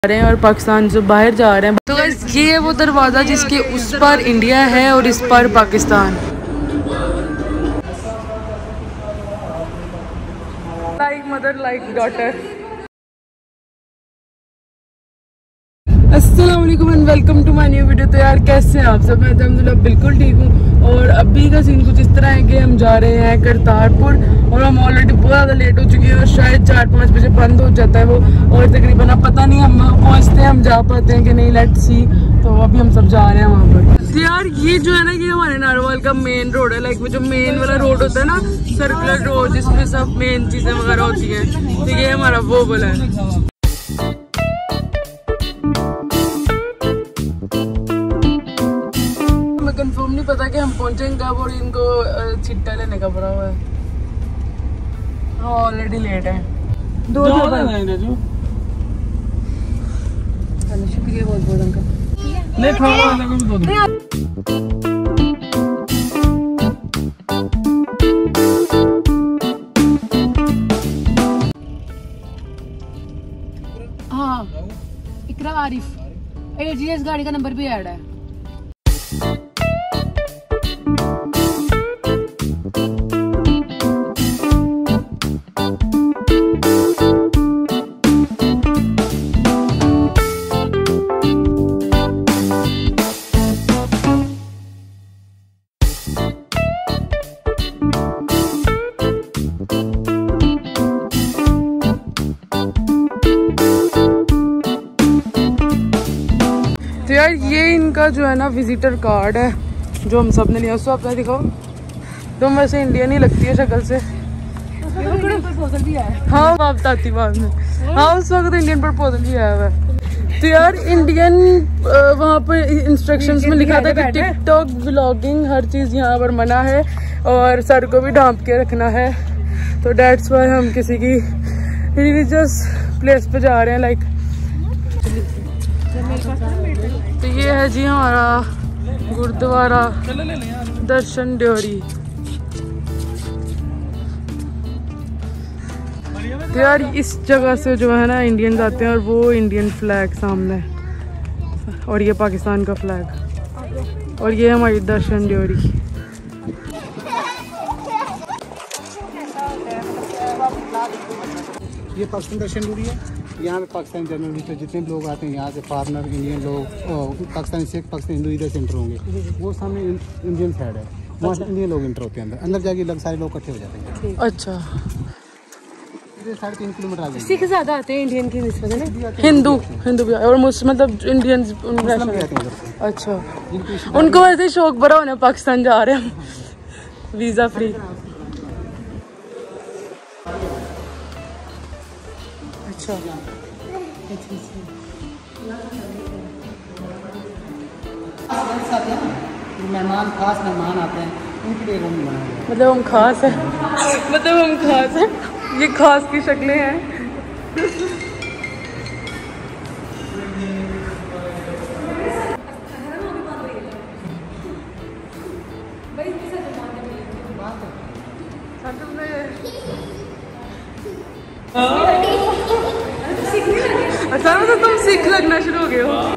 रहे हैं और पाकिस्तान से बाहर जा रहे हैं। तो गाइस ये है वो दरवाज़ा जिसके उस पर इंडिया है और इस पर Pakistan. Like mother like daughter. अस्सलाम वालेकुम and welcome to my new video. तो यार कैसे हैं आप सब? मैं अल्हम्दुलिल्लाह बिल्कुल ठीक हूँ। और अभी का सीन कुछ इस तरह है कि हम जा रहे हैं करतारपुर और हम ऑलरेडी बहुत ज़्यादा लेट हो चुके हैं और शायद 4-5 बजे बंद हो जाता है वो, और तकरीबन अब पता नहीं हम पहुँचते हैं हम जा पाते हैं कि नहीं, लेट्स सी। तो अभी हम सब जा रहे हैं वहाँ पर। तो यार ये जो है ना, ये हमारे नारोवाल का मेन रोड है। लाइक वो जो मेन वाला रोड होता है ना, सर्कुलर रोड जिसमें सब मेन चीज़ें वगैरह होती हैं, तो ये हमारा वो वाला है। कंफर्म नहीं पता कि हम पहुंचेंगे कब, और इनको चिट्टा लेने का पड़ा हुआ है। हाँ ऑलरेडी लेट है। दो शुक्रिया बहुत बहुत अंकल। हाँ इकरा आरिफ AGS गाड़ी का नंबर भी ऐड है। तो यार ये इनका जो है ना विजिटर कार्ड है जो हम सब ने लिया। उसको आपने दिखाओ, तुम वैसे इंडियन ही लगती है शक्ल से। प्रपोजल भी आया। हाँ आप बताती बाद में। हाँ उस वक्त इंडियन प्रपोजल भी आया हुआ है। तो यार इंडियन वहाँ पर इंस्ट्रक्शंस में लिखा था कि टिकटॉक व्लॉगिंग हर चीज़ यहाँ पर मना है और सर को भी ढांप के रखना है। तो डेट्स वाई हम किसी की रिलीजियस प्लेस पे जा रहे हैं। लाइक तो ये है जी हमारा गुरुद्वारा दर्शन ड्योरी। तो यार इस जगह से जो है ना इंडियंस आते हैं और वो इंडियन फ्लैग सामने है और ये पाकिस्तान का फ्लैग और ये हमारी दर्शन ड्योरी। ये पाकिस्तान दर्शन ड्योरी है। यहाँ पे पाकिस्तान जनरल से जितने लोग आते हैं यहाँ से फॉरनर इंडियन लोग, पाकिस्तानी सिख पाकिस्तानी हिंदू इधर से इंटर होंगे। वो सामने इंडियन साइड है, वहाँ से इंडियन लोग इंटर होते हैं अंदर जाके लग सारे लोग इकट्ठे हो जाते हैं। अच्छा 3.5 किलोमीटर आगे सिख ज्यादा आते हैं इंडियन की निस्बत है, हिंदू भी और मुस्लिम मतलब इंडियन। अच्छा उनको वैसे शौक बड़ा होने पाकिस्तान जा रहे हैं वीजा फ्री। अच्छा मेहमान खास मेहमान आते हैं उनके लिए रूम बनाया गया। मतलब हम खास हैं मतलब हम खास हैं, ये खास की शक्लें हैं। अच्छा मतलब तुम सिख लगना शुरू हो गए हो।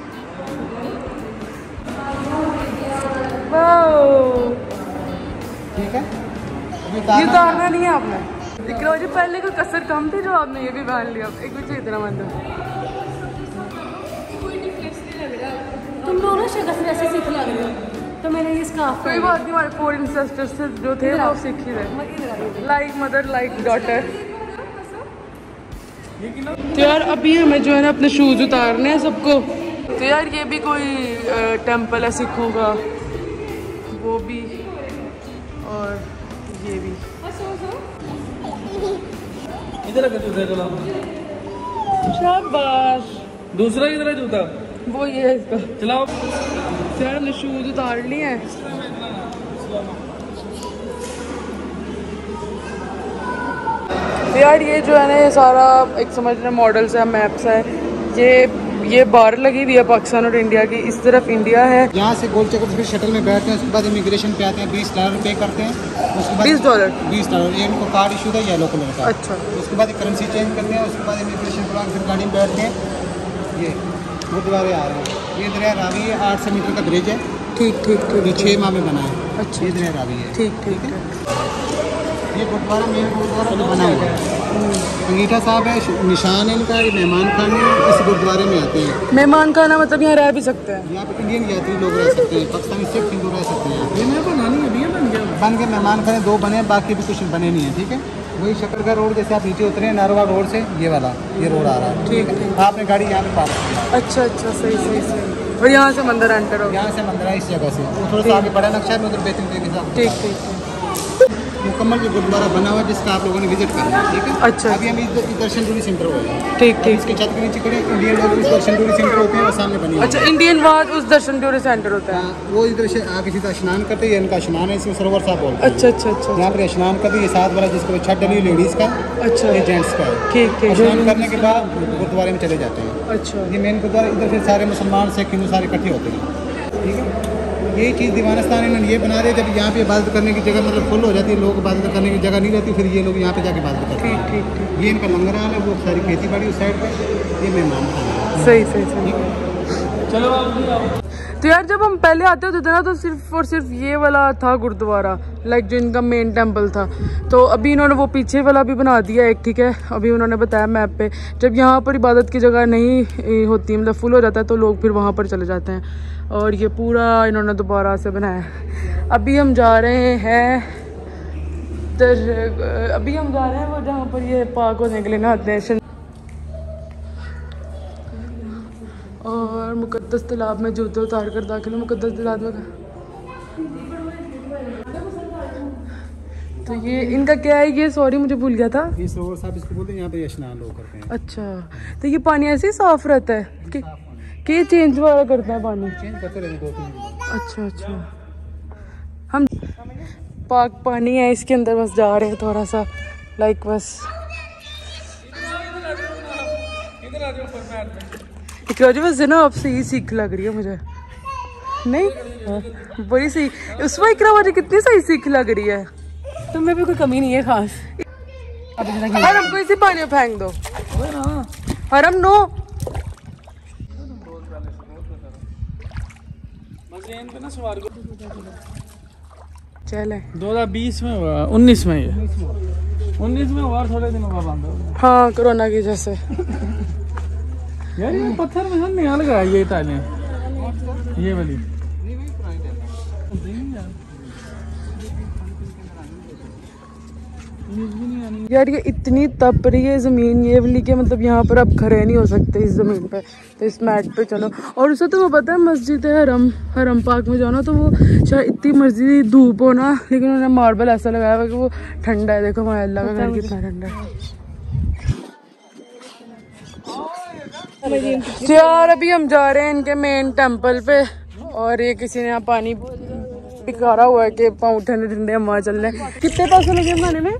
ठीक है ये उतारना नहीं है आपने। इकरा जी पहले कोई कसर कम थी जो आपने ये भी पहन लिया। एक पीछे इतना मतलब तुम दोनों शक्ल से ऐसे सीख लग रहे हो। तो मैंने ये स्कार्फ कोई बात नहीं, हमारे फॉरेन सिस्टर्स जो थे वो सीख ही रहे। Like mother like daughter. तो यार अभी हमें जो है ना अपने शूज उतारने हैं सबको। तो यार ये भी कोई टेम्पल है सिखों का, वो भी और ये भी। शाबाश। दूसरा किधर है जूता? वो ये है इसका। चलाओ। तो यार हमने शूज उतार लिए हैं। तो यार ये जो है ना ये सारा एक समझ रहे मॉडल्स है, मैप्स है। ये बार लगी हुई है पाकिस्तान और इंडिया की। इस तरफ इंडिया है। यहाँ से गोल चक्कर फिर शटल में बैठते हैं, उसके बाद इमिग्रेशन पे आते हैं, $20 पे करते हैं। उसके बाद $20 ये इनको कार्ड इशू था येलो कलर का। अच्छा। उसके बाद करेंसी चेंज करते हैं, उसके बाद इमिग्रेशन के बाद फिर गाड़ी में बैठते हैं, ये गुरुद्वारे आ रहे हैं। ये दरिया रावी है, 800 मीटर का ब्रिज है। ठीक ठीक ठीक। जो 6 माह में बना है। अच्छा, ये दरिया रावी है। ठीक ठीक है। ये गुरुद्वारा मेन गुरुद्वारा जो बना हुआ है, अंगीठा साहब है, निशान है इनका। ये मेहमान खाने इस गुरुद्वारे में आते हैं। मेहमान खाना मतलब यहाँ रह भी सकते हैं? यहाँ पे इंडियन यात्री लोग रह सकते हैं, पाकिस्तानी सिख हिंदू रह सकते हैं। ये मेरे को बनानी है, बन गए मेहमान खाने 2 बने, बाकी भी कुछ बने नहीं है। ठीक है, वही शकरगढ़ रोड जैसे आप नीचे उतरे नारोवा रोड से, ये वाला ये रोड आ रहा है। ठीक है, आपने गाड़ी यहाँ पे पार्क किया। अच्छा अच्छा, सही सही सही। और यहाँ से मंदिर एंटर हो? यहाँ से मंदिर है इस जगह से, वो थोड़ा सा आगे बड़ा नक्शा में उधर बेहतरीन के साथ। ठीक ठीक। मुकम्मल जो गुरुद्वारा बना हुआ है जिसका आप लोगों ने विजिट करना है। ठीक है, अच्छा। अभी हम दर्शन टूरिस्ट सेंटर हो गए। ठीक ठीक। इसके छत के नीचे खड़े इंडियन लोग इस दर्शन टूरिस्ट सेंटर होते हैं और सामने बनी। अच्छा, इंडियन वहाँ उस दर्शन टूरिस्ट सेंटर होता है? वो इधर से आगे सीधा स्नान करते हैं, इनका स्नान है, इसमें सरोवर साहब बोलते हैं। अच्छा अच्छा अच्छा। यहाँ पर स्नान करते ये 7 वाला जिसको छत डली लेडीज़ का। अच्छा, ये जेंट्स का है। ठीक ठीक। स्नान करने के बाद गुरुद्वारे में चले जाते हैं। अच्छा, ये मेन गुरुद्वारा, इधर फिर सारे मुसलमान सिख हिंदू सारे इकट्ठे होते हैं। ठीक है, यही चीज़ दीवानस्तान इन्होंने ये बना रहे, जब यहाँ पे इबादत करने की जगह मतलब फुल हो जाती है, लोग इबादत करने की जगह नहीं रहती, फिर ये लोग यहाँ पे जाके इबादत करते हैं। ठीक ठीक। ये इनका लंगर हाल है, वो सारी खेती बाड़ी उस साइड पे, ये मेहमान खाना। सही सही सही। चलो तो यार जब हम पहले आते होते थे ना तो सिर्फ और सिर्फ ये वाला था गुरुद्वारा, लाइक जो इनका मेन टेम्पल था। तो अभी इन्होंने वो पीछे वाला भी बना दिया एक। ठीक है, अभी उन्होंने बताया मैप पे जब यहाँ पर इबादत की जगह नहीं होती, मतलब फुल हो जाता है, तो लोग फिर वहाँ पर चले जाते हैं। और ये पूरा इन्होंने दोबारा से बनाया है। अभी हम जा रहे हैं वो जहाँ पर ये पार्क होने के लिए नहाते हैं, और मुकद्दस तालाब में जूते उतार कर दाखिल मुकद्दस तालाब में। तो ये इनका क्या है, ये सॉरी मुझे भूल गया था। ये सरोवर साहब इसको बोलते हैं, यहाँ पे स्नान लोग करते हैं। अच्छा, तो ये पानी ऐसे ही साफ रहता है कि चेंज वाला करता है पानी? चेंज करते रहते 2-3 दिन। अच्छा अच्छा, हम पाक पानी है इसके अंदर, बस जा रहे हैं थोड़ा सा, लाइक बस बस है ना। आपसे ही सीख लग रही है मुझे, नहीं बड़ी सही। उसमें इकरा मुझे कितनी सही सीख लग रही है। तुम्हें भी कोई कमी नहीं है खास। और हमको इसी पानी में फेंक दो। हरम नो चले 2020 में हुआ, 19 में, ये 19 में हुआ, थोड़े दिनों बाद बंद हो गया। हाँ, कोरोना की वजह से। यार ये पत्थर में सब निकाल गया, ये टाइलें, ये वाली। यार ये इतनी तप रही है ज़मीन ये वाली के, मतलब यहाँ पर आप खड़े नहीं हो सकते इस ज़मीन पे, तो इस मैट पे चलो। और उससे तो वो पता है मस्जिद है हरम पार्क में जाओ ना, तो वो शायद इतनी मर्जी धूप हो ना, लेकिन उन्होंने मार्बल ऐसा लगाया हुआ कि वो ठंडा है। देखो हमारे अल्लाह का घर कितना ठंडा है। तो यार अभी हम जा रहे हैं इनके मेन टेम्पल पे, और ये किसी ने यहाँ पानी पिकारा हुआ है कि पाँव ठंडे ठंडे हम वहाँ चल रहे हैं। कितने पैसे लगे बनाने में?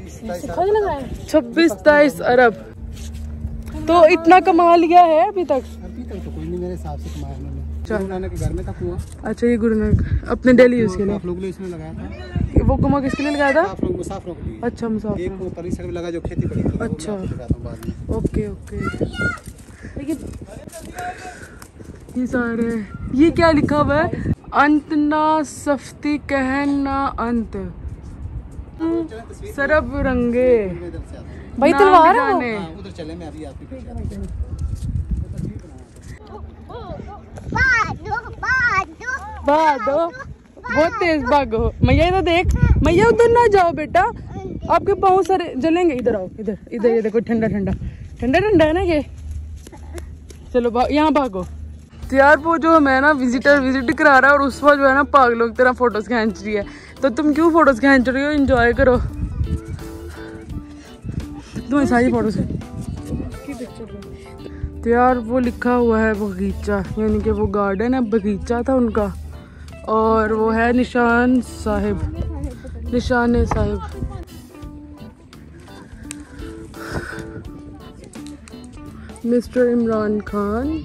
26-23 अरब। तो इतना कमा लिया है अभी तक? अभी तक तो कोई नहीं, मेरे हिसाब से कमाया उन्होंने। गुरु नानक के घर में था कुआं। अच्छा, ये गुरु नानक अपने डेली यूज के लिए इसने लगाया था। वो कुआं किसके लिए लगाया था? मुसाफिरों के लिए। अच्छा, मुसाफिर। एक वो परिसर में लगा जो खेती करी थी। अच्छा, ओके ओके। ये सारे, ये क्या लिखा हुआ है? अंत ना सफ्ती कहन ना अंत, सरब रंगे भाई तलवार है उधर चले, मैं अभी आपके भागो, बहुत तेज भागो। मैया इधर देख, मैया उधर ना जाओ बेटा, आपके पाँव सारे जलेंगे। इधर आओ, इधर इधर, ये देखो ठंडा ठंडा ठंडा ठंडा है ना ये। चलो यहाँ भागो। तो यार वो जो हमें ना विजिट करा रहा है, और उस पर जो है ना पागल लोग तेरा फोटोज खींच रही है। तो तुम क्यों फोटोज खींच रही हो? एंजॉय करो, तुम्हें सारी फोटोज। तो यार वो लिखा हुआ है बगीचा, यानी कि वो गार्डन है, बगीचा था उनका, और वो है Nishan Sahib. Mister Imran Khan,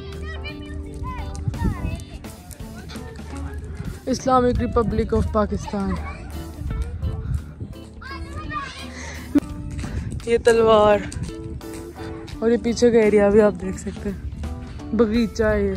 Islamic republic of Pakistan. ये तलवार, और ये पीछे का एरिया भी आप देख सकते हैं। बगीचा है ये।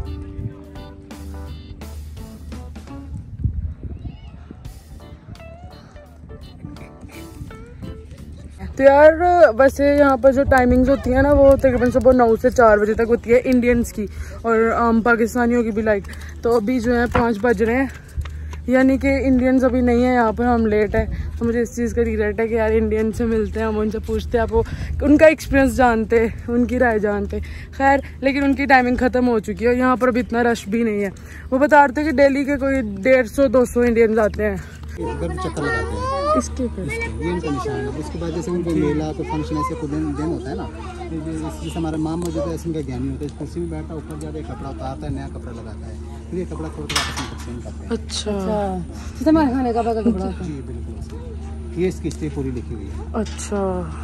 तो यार वैसे यहाँ पर जो टाइमिंग्स होती है ना वो तकरीबन सुबह 9 से 4 बजे तक होती है इंडियंस की, और आम पाकिस्तानियों की भी लाइक। तो अभी जो है 5 बज रहे हैं, यानी कि इंडियंस अभी नहीं है यहाँ पर, हम लेट है। तो मुझे इस चीज़ का रिग्रेट है कि यार इंडियन से मिलते हैं, हम उनसे पूछते हैं, आप वो उनका एक्सपीरियंस जानते, उनकी राय जानते। खैर लेकिन उनकी टाइमिंग ख़त्म हो चुकी है और यहाँ पर अभी इतना रश भी नहीं है। वो बता रहे थे कि डेली के कोई 150-200 इंडियंस आते हैं। चक्कर लगाते हैं इसके ये इनका निशान है। उसके बाद जैसे उनको मेला कोई फंक्शन ऐसे कोई दिन होता है ना, जैसे हमारा माम मौजूद है, इनका ज्ञानी होता है, इस कुर्सी में बैठा ऊपर जाता है, कपड़ा उतारता है, नया कपड़ा लगाता है, फिर ये कपड़ा छोड़ कर वापस चेंज करते हैं। अच्छा जैसे हमारे खाने का कपड़ा। जी बिल्कुल, ये इसकी हिस्ट्री पूरी लिखी हुई है। अच्छा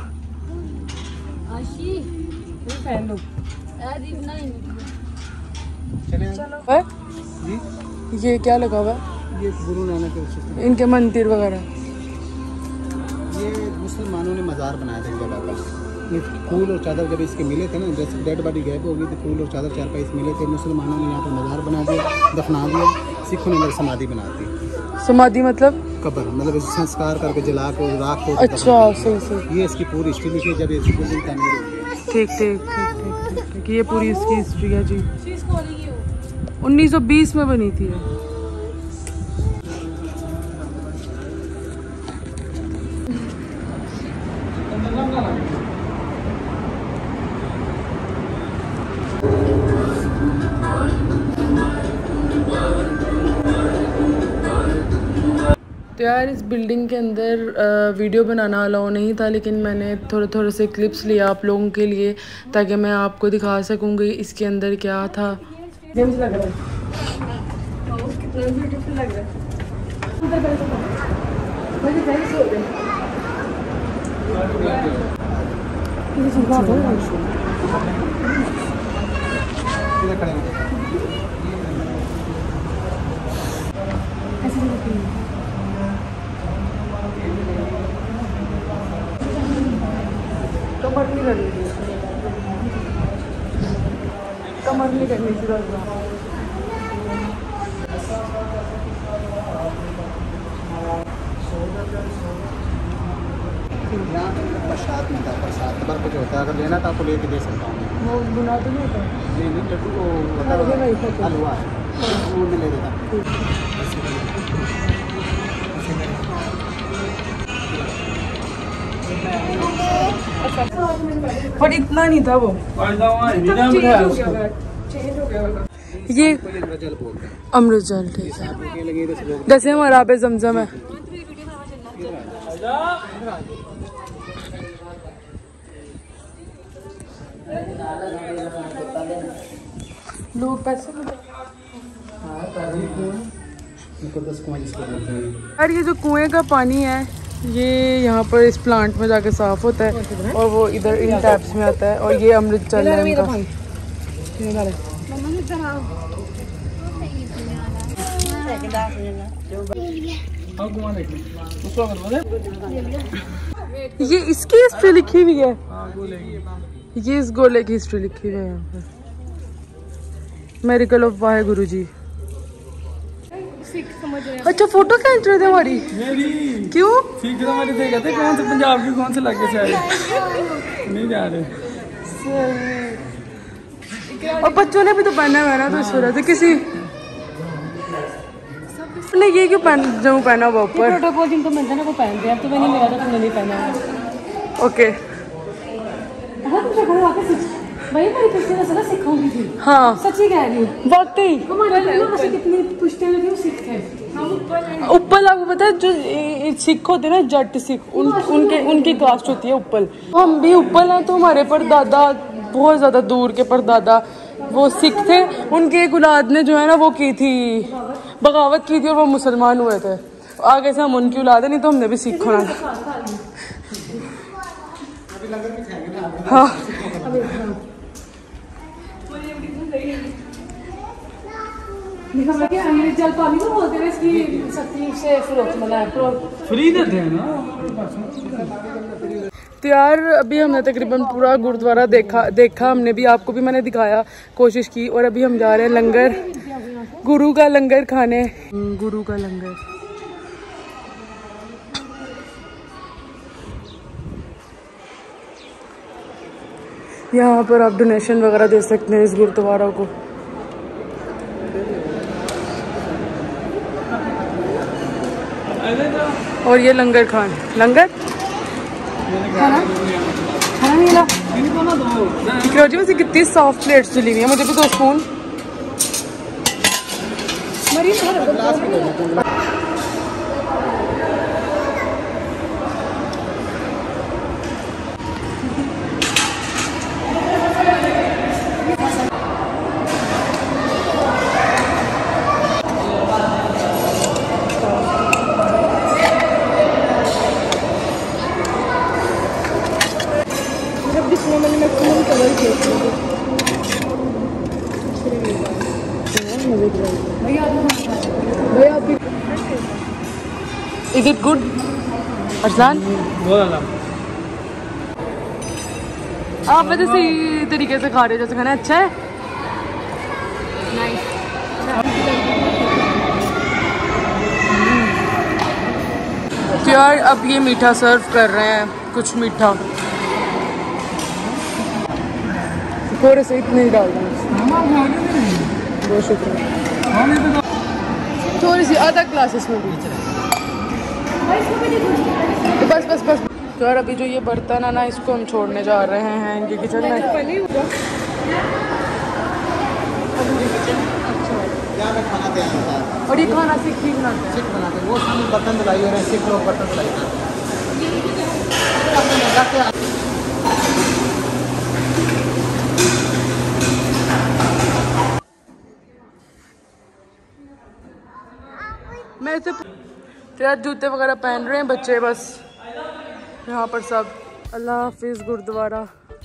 चले जी, ये क्या लगा हुआ है? ये गुरु नानक के इनके मंदिर वगैरह। ये मुसलमानों ने मज़ार बनाया था इस जगह पर। ये फूल और चादर जब इसके मिले थे ना, जैसे डेड बॉडी गैप हो गई तो फूल और चादर 4 पैसे मिले थे, मुसलमानों ने यहाँ पर मज़ार बना दिया, दफना दिया। सिखों ने इधर समाधि बना दी। समाधि मतलब कब्र, मतलब संस्कार करके जला को राख को। अच्छा सही सही। ये इसकी पूरी हिस्ट्री लिखी है जब ये बिल्डिंग तमीर हुई है। ठीक ठीक ठीक ठीक ठीक, ये पूरी इसकी हिस्ट्री है जी। 1920 में बनी थी ये। तो यार इस बिल्डिंग के अंदर वीडियो बनाना अलाउ नहीं था, लेकिन मैंने थोड़े थोड़े से क्लिप्स लिए आप लोगों के लिए ताकि मैं आपको दिखा सकूँगी इसके अंदर क्या था। लग रहा है कितना ब्यूटीफुल लग रहा कमर नहीं करनी थी, कमर नहीं करनी थी बस। यहाँ पे प्रसाद मिलता है, प्रसाद बर्फ जो होता है, अगर लेना तो आपको लेके दे सकता हूँ। वो बुना तो नहीं होता? नहीं नहीं, लड्डू को हलवा वो मैं ले देता। पर इतना नहीं था वो। ये जल बोलते हैं, अमृत जल, ठीक है, जैसे हमारा आबे जमजम है। लोग पैसे यार, ये जो कुएं का पानी है ये यहाँ पर इस प्लांट में जाके साफ होता है और वो इधर इन टैप्स में आता है, और ये अमृत जल है इनका। ये इसकी हिस्ट्री लिखी हुई है, ये इस गोले की हिस्ट्री लिखी हुई है यहाँ पर। Miracle of Waheguru ji. अच्छा फोटो खींच रहे थे हमारी? क्यों? ठीक है, हमारे थे कहते कौन से पंजाब की कौन से लगे से आए नहीं जा रहे। और बच्चों ने भी तो पहना हुआ है ना, तो इस वजह से किसी ने ये क्यों जो पहना हुआ ऊपर? प्रोटोकॉल जिनको मिलता है ना वो पहनते हैं, अब तो मैंने मेरा तो तुमने नहीं पहना। ओके वही मेरी पुश्ते सला सिखाऊंगी थी। हाँ सच्ची कह रही हूँ, वाकई हमारे कितनी पुश्ते में थे वो सिख थे। उप्पल आपको पता है जो सिख होते हैं ना, जट सिख, उनकी कास्ट होती है उप्पल। हम भी उप्पल हैं, तो हमारे परदादा बहुत ज़्यादा दूर के परदादा वो सिख थे, उनके एक औलाद ने जो है ना वो की थी, बगावत की थी और वो मुसलमान हुए थे। आगे से हम उनकी औलाद है, नहीं तो हमने भी सिख होना। हाँ अमृत जल पानी को बोलते हैं, इसकी शक्ति से फ्री देते हैं ना। तो यार अभी हमने तकरीबन पूरा गुरुद्वारा देखा हमने भी, आपको भी मैंने दिखाया, कोशिश की। और अभी हम जा रहे हैं लंगर, गुरु का लंगर खाने। गुरु का लंगर यहाँ पर आप डोनेशन वगैरह दे सकते हैं इस गुरुद्वारा को। और ये लंगर खान, लंगर वैसे कितनी सॉफ्ट प्लेट्स चली हुई है। मुझे भी 2 spoon. Is it good? Arsalan आप वैसे सही तरीके से खा रहे हो जैसे खाना अच्छा है। तो यार अब ये मीठा सर्व कर रहे हैं, कुछ मीठा थोड़े से इतने ही डाल दें। बहुत शुक्रिया। थोड़ी सी आधा ग्लास इसमें भी। बस बस बस। तो यार अभी जो ये बर्तन है ना, इसको हम छोड़ने जा रहे हैं इनके किचन में। और ये खाना सिख बनाते हैं, वो सामने बर्तन धुलाई हो रहे हैं, सिख लोग बर्तन धुलाई कर रहे हैं। मैं इसे तो यार जूते वगैरह पहन रहे हैं बच्चे बस यहाँ पर सब। अल्लाह हाफिज़ गुरुद्वारा।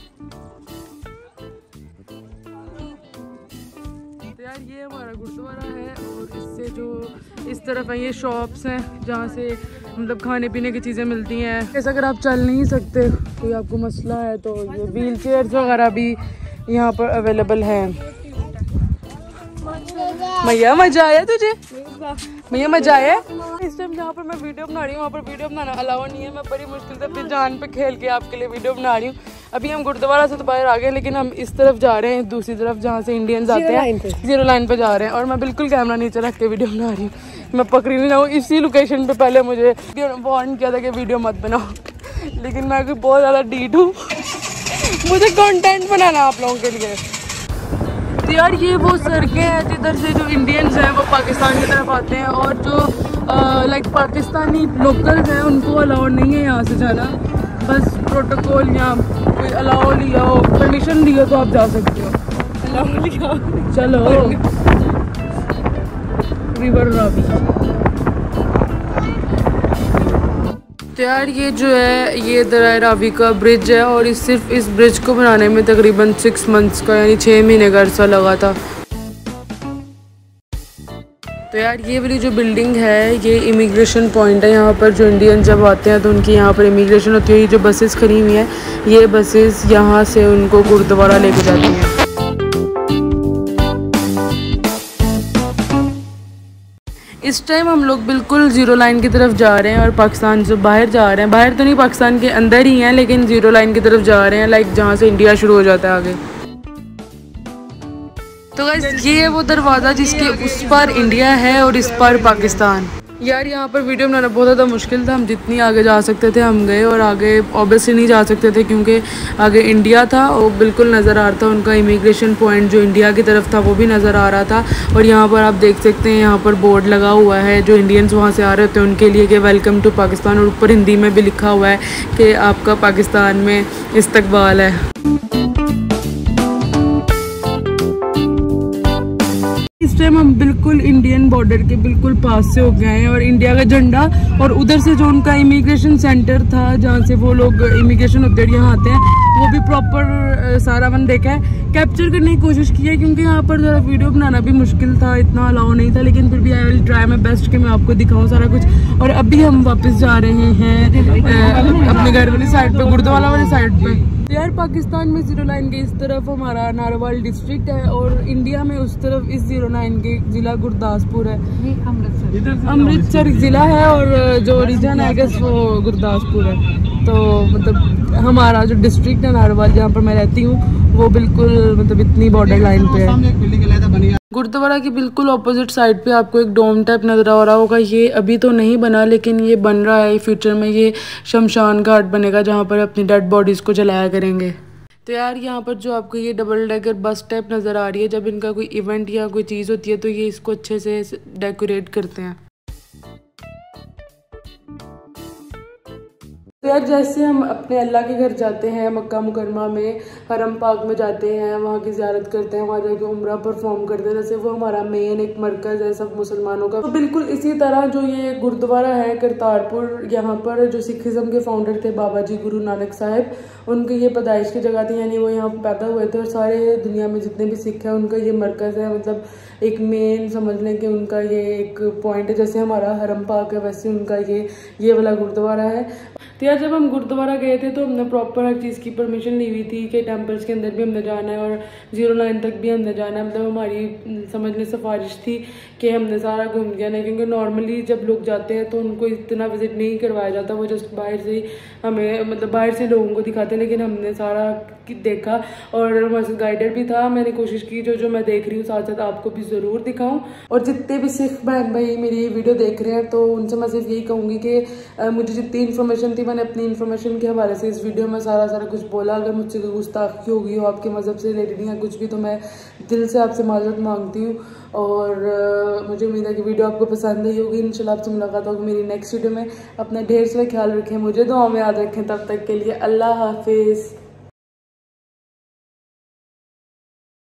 तो यार ये हमारा गुरुद्वारा है और इससे जो इस तरफ है ये शॉप्स हैं जहाँ से मतलब खाने पीने की चीज़ें मिलती हैं। जैसे अगर आप चल नहीं सकते, कोई आपको मसला है, तो ये व्हील चेयर्स वगैरह भी यहाँ पर अवेलेबल है। मैया मजा आया तुझे? मैया मजा आया? इस टाइम जहाँ पर मैं वीडियो बना रही हूँ वहाँ पर वीडियो बनाना अलाउ नहीं है। मैं बड़ी मुश्किल से अपनी जान पे खेल के आपके लिए वीडियो बना रही हूँ। अभी हम गुरुद्वारा से तो बाहर आ गए, लेकिन हम इस तरफ जा रहे हैं, दूसरी तरफ जहाँ से इंडियंस आते हैं, 0 लाइन पे जा रहे हैं। और मैं बिल्कुल कैमरा नीचे रख के वीडियो बना रही हूँ, मैं पकड़ी नहीं जाऊँ। इसी लोकेशन पे पहले मुझे वार्न किया था कि वीडियो मत बनाओ, लेकिन मैं कोई बहुत ज़्यादा डीट हूँ, मुझे कंटेंट बनाना आप लोगों के लिए। तो यार ये वो सड़कें हैं जिधर से जो इंडियंस हैं वो पाकिस्तान की तरफ आते हैं, और जो लाइक पाकिस्तानी लोकल्स हैं उनको अलाउ नहीं है यहाँ से जाना। बस प्रोटोकॉल या कोई अलाउ लिया हो, परमिशन लिया तो आप जा सकते हो। अलाउ लिया चलो रिवर रावी। तो यार ये जो है ये दरिया रावी का ब्रिज है, और सिर्फ इस ब्रिज को बनाने में तकरीबन 6 मंथ्स का यानी 6 महीने का अरसा लगा था। तो यार ये वाली जो बिल्डिंग है ये इमिग्रेशन पॉइंट है। यहाँ पर जो इंडियन जब आते हैं तो उनकी यहाँ पर इमिग्रेशन होती है। ये जो बसेस खड़ी हुई हैं ये बसेस यहाँ से उनको गुरुद्वारा लेके जाती हैं। इस टाइम हम लोग बिल्कुल 0 लाइन की तरफ जा रहे हैं, और पाकिस्तान से बाहर जा रहे हैं। बाहर तो नहीं, पाकिस्तान के अंदर ही हैं, लेकिन 0 लाइन की तरफ जा रहे हैं, लाइक जहाँ से इंडिया शुरू हो जाता है आगे। तो गाइस ये है वो दरवाज़ा जिसके उस पार इंडिया है और इस पार पाकिस्तान। यार यहाँ पर वीडियो बनाना बहुत ज़्यादा मुश्किल था। हम जितनी आगे जा सकते थे हम गए, और आगे ऑब्वियसली नहीं जा सकते थे क्योंकि आगे इंडिया था और बिल्कुल नज़र आ रहा था उनका इमिग्रेशन पॉइंट जो इंडिया की तरफ था वो भी नज़र आ रहा था। और यहाँ पर आप देख सकते हैं यहाँ पर बोर्ड लगा हुआ है जो इंडियंस वहाँ से आ रहे होते हैं उनके लिए कि वेलकम टू पाकिस्तान, और ऊपर हिंदी में भी लिखा हुआ है कि आपका पाकिस्तान में इस्तकबाल है। इस टाइम हम बिल्कुल इंडियन बॉर्डर के बिल्कुल पास से हो गए हैं, और इंडिया का झंडा, और उधर से जो उनका इमिग्रेशन सेंटर था जहाँ से वो लोग इमिग्रेशन होते हैं यहाँ आते हैं, वो भी प्रॉपर सारा मैंने देखा है, कैप्चर करने की कोशिश की है, क्योंकि यहाँ पर ज़रा वीडियो बनाना भी मुश्किल था, इतना अलाउ नहीं था, लेकिन फिर भी I will try my best कि मैं आपको दिखाऊँ सारा कुछ। और अभी हम वापस जा रहे हैं अपने घर वाली साइड पे, गुरुद्वारा वाली साइड पे। तो यार पाकिस्तान में 0 लाइन के इस तरफ हमारा नारोवाल डिस्ट्रिक्ट है, और इंडिया में उस तरफ इस 0 लाइन के जिला गुरदासपुर है, अमृतसर जिला है, और जो रीजन है गेस वो गुरदासपुर है। तो मतलब हमारा जो डिस्ट्रिक्ट है नारोवाल, जहाँ पर मैं रहती हूँ, वो बिल्कुल मतलब इतनी बॉर्डर लाइन पे है। गुरुद्वारा की बिल्कुल ऑपोजिट साइड पे आपको एक डोम टाइप नजर आ रहा होगा। ये अभी तो नहीं बना, लेकिन ये बन रहा है, फ्यूचर में ये शमशान घाट बनेगा जहाँ पर अपनी डेड बॉडीज को जलाया करेंगे। तो यार यहाँ पर जो आपको ये डबल डेकर बस टाइप नज़र आ रही है, जब इनका कोई इवेंट या कोई चीज़ होती है तो ये इसको अच्छे से डेकोरेट करते हैं। तो यार जैसे हम अपने अल्लाह के घर जाते हैं मक्का मुकरमा में, हरम पाक में जाते हैं, वहाँ की ज़ियारत करते हैं, वहाँ जाके उम्रा परफॉर्म करते हैं, जैसे वो हमारा मेन एक मरकज़ है सब मुसलमानों का, तो बिल्कुल इसी तरह जो ये गुरुद्वारा है करतारपुर, यहाँ पर जो सिखिज़म के फाउंडर थे बाबा जी गुरु नानक साहिब, उनकी ये पैदाइश की जगह थी, यानी वो यहाँ पैदा हुए थे, और सारे दुनिया में जितने भी सिख हैं उनका ये मरकज़ है, मतलब एक मेन समझ लें कि उनका ये एक पॉइंट है। जैसे हमारा हरम पाक है वैसे उनका ये वाला गुरुद्वारा है। तो यार जब हम गुरुद्वारा गए थे तो हमने प्रॉपर हर चीज़ की परमिशन ली हुई थी कि टेम्पल्स के अंदर भी हमने जाना है और 0 लाइन तक भी हमने जाना है, मतलब हमारी समझ लें सिफारिश थी कि हमने सारा घूम के आना है, क्योंकि नॉर्मली जब लोग जाते हैं तो उनको इतना विजिट नहीं करवाया जाता, वो जस्ट बाहर से ही हमें मतलब बाहर से लोगों को दिखाते हैं, लेकिन हमने सारा देखा और हमारे साथ गाइडर भी था। मैंने कोशिश की जो मैं देख रही हूँ साथ साथ आपको भी ज़रूर दिखाऊं। और जितने भी सिख बहन भाई मेरी ये वीडियो देख रहे हैं तो उनसे मैं सिर्फ यही कहूँगी कि मुझे जितनी इन्फॉर्मेशन थी मैंने अपनी इन्फॉर्मेशन के हवाले से इस वीडियो में सारा कुछ बोला। अगर मुझसे कोई गुस्ताखी होगी हो आपके मज़हब से रिलेटेड या कुछ भी, तो मैं दिल से आपसे माजरत मांगती हूँ। और मुझे उम्मीद है कि वीडियो आपको पसंद आई होगी। इंशाल्लाह आपसे मुलाकात होगी मेरी नेक्स्ट वीडियो में। अपना ढेर सारा ख्याल रखें, मुझे दुआ में याद रखें। तब तक के लिए अल्लाह हाफिज़।